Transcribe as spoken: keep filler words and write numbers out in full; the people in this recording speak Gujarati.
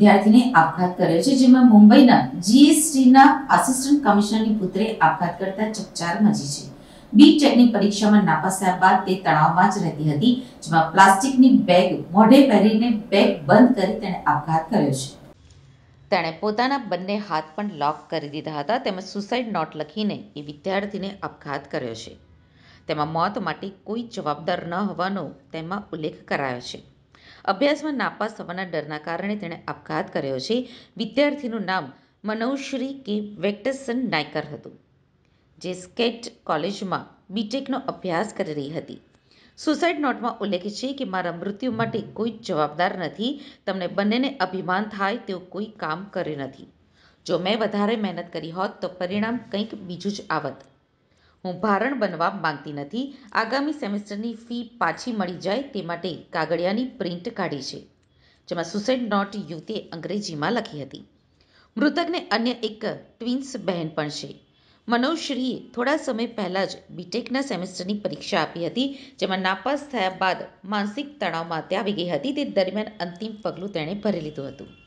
વિદ્યાર્થીને આપઘાત કર્યો છે, જેમાં મુંબઈના જીએસટીના આસિસ્ટન્ટ કમિશનરની પુત્રે આપઘાત કરતા ચકચાર મચી છે. બી ટેકની પરીક્ષામાં નાપાસ થયા બાદ તે તણાવમાં જ રહેતી હતી, જેમાં પ્લાસ્ટિકની બેગ મોઢે પહેરીને બેગ બંધ કરી તેણે આપઘાત કર્યો છે. તેણે પોતાના બંને હાથ પણ લોક કરી દીધા હતા તેમજ સુસાઇડ નોટ લખીને એ વિદ્યાર્થીને આપઘાત કર્યો છે. તેમાં મોત માટે કોઈ જવાબદાર ન હોવાનો તેમાં ઉલ્લેખ કરાયો છે. અભ્યાસમાં નાપાસ થવાના ડરના કારણે તેણે આપઘાત કર્યો છે. વિદ્યાર્થીનું નામ મનૌશ્રી કે વેંકટસન નાયકર હતું, જે સ્કેટ કોલેજમાં બીટેકનો અભ્યાસ કરી રહી હતી. સુસાઇડ નોટમાં ઉલ્લેખ છે કે મારા મૃત્યુ માટે કોઈ જવાબદાર નથી. તમને બંનેને અભિમાન થાય તેવું કોઈ કામ કર્યું નથી. જો મેં વધારે મહેનત કરી હોત તો પરિણામ કંઈક બીજું જ આવત. હું ભારણ બનવા માંગતી નથી. આગામી સેમેસ્ટરની ફી પાછી મળી જાય તે માટે કાગળિયાની પ્રિન્ટ કાઢી છે, જેમાં સુસાઇડ નોટ યુવતીએ અંગ્રેજીમાં લખી હતી. મૃતકને અન્ય એક ટ્વિન્સ બહેન પણ છે. મનૌશ્રીએ થોડા સમય પહેલા જ બીટેકના સેમેસ્ટરની પરીક્ષા આપી હતી, જેમાં નાપાસ થયા બાદ માનસિક તણાવમાં તે આવી ગઈ હતી. તે દરમિયાન અંતિમ પગલું તેણે ભરી લીધું હતું.